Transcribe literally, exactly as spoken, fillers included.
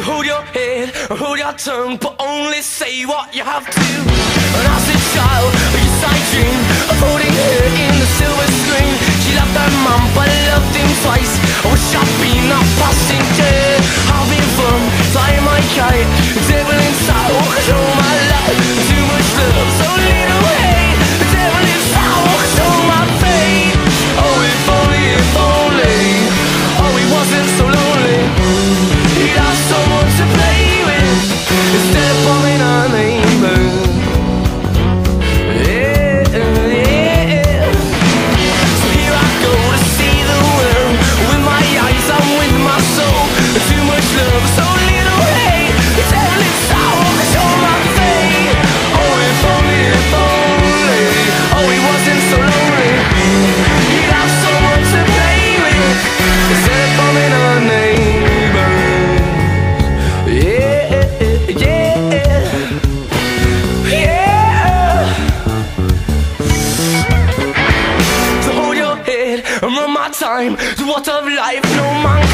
hold your head, hold your tongue, but only say what you have to. And as a child, yes I dreamed of holding her in the silver screen. She loved her mum, but loved him twice. I wish I'd been that passenger, having fun, flying my kite, devil inside, walk through my life. Too much love, so little hate. The devil inside, walk through my fate. Oh, if only, if only, oh, he wasn't so lonely. He'd have someone to play with instead of bombing our neighbors. Yeah, yeah. So here I go to see the world with my eyes and with my soul. Too much love, so little hate. The devil inside walks on my fate. Oh, if only, if only, oh, he wasn't so lonely. He'd have someone to play with instead of bombing our neighbors. Yeah, yeah, yeah. To hold your head and run my time, the water of life, no man